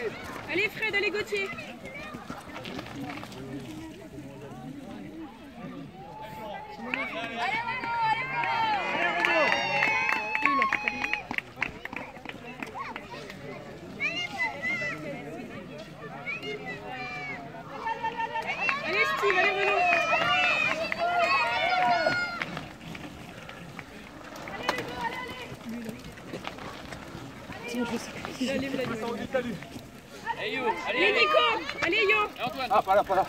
Allez Fred, allez Gauthier. Allez Steve, allez Renaud. Allez Yo, allez Nico, allez Yo. Ah, pas là, pas là.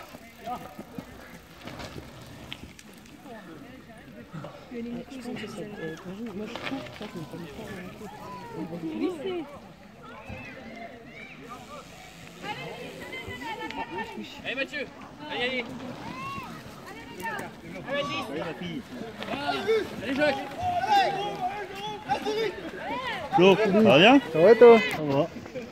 Moi je trouve ça qu'on ne peut pas Glissez. Allez Mathieu, allez, allez. Allez Gis. Allez ma fille. Allez Jacques. Flo, ça va bien? Ça va toi? Ça va.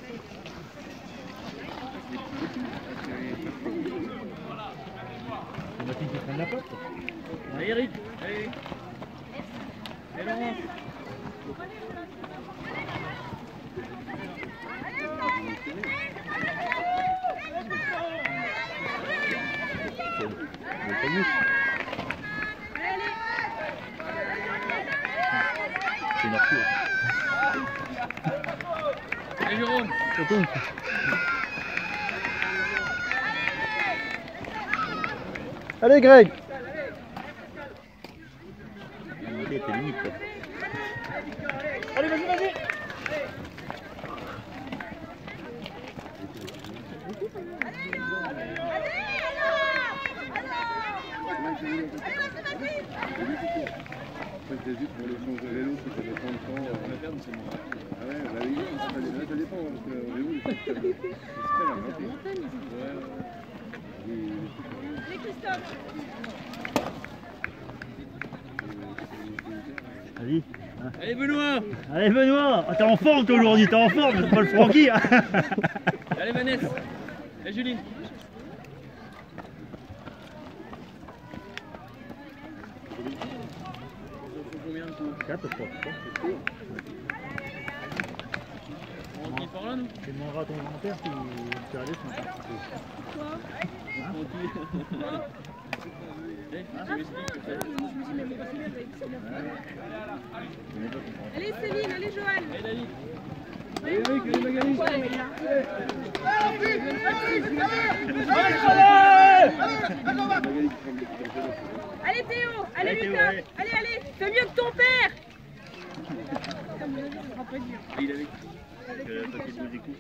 C'est ma fille qui prenne la porte. Allez Eric, allez. Allez Laurent. C'est une arture. Allez Jérôme. Ça tombe. Allez Greg! T'es limite quoi. Allez vas-y, vas-y. J'ai vu pour l'échange de vélo, c'était de temps en temps. Ah ouais, bah oui, ça dépend, parce que le vélo, c'est très bien. Allez Christophe. Vas-y. Allez Benoît. Allez Benoît, ah, t'es en forme toi aujourd'hui, t'es en forme, c'est pas le Francky. Allez Vanessa. Allez Julie. Combien de coups? 4 je crois. On dit par là nous? Tu demanderas à ton grand-père si tu as allé ce matin. Quoi? Allez Céline, allez Joanne. Allez David. Allez mec, allez Magali. Allez Théo, allez Lucas, allez, allez, fais mieux que ton père. Il avait Que la petite boule des coups.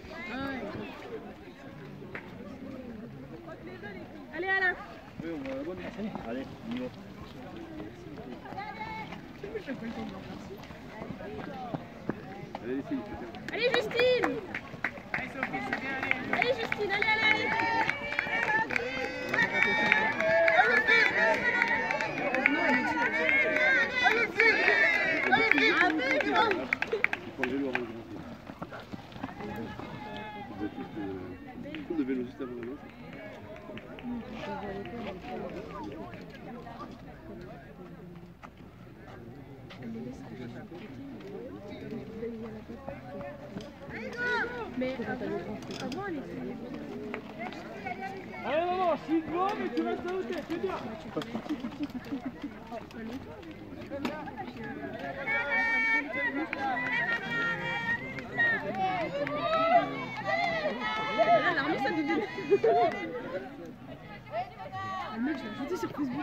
Allez Alain. Allez, on y va. Allez les filles. Allez Justine. Allez Justine, allez, allez, allez. Tu prends le vélo avant le grand. Le vélo juste avant le vélo. Mais avant elle était... Allez maman, je suis devant mais tu restes à hauteur, c'est bien. Là, l'armée ça devient... Le mec, je l'ai ajouté sur Facebook.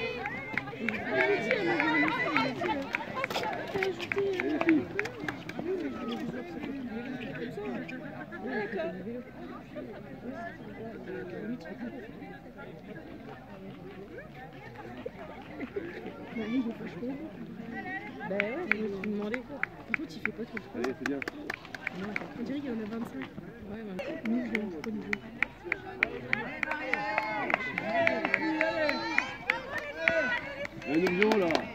Il est vachement beau. Bah ouais, je me suis demandé. Par contre, il fait pas trop froid. Allez, c'est bien. On dirait qu'il y en a 25. Ouais, 25. Nous, je vais pas du tout. Allez, nous là.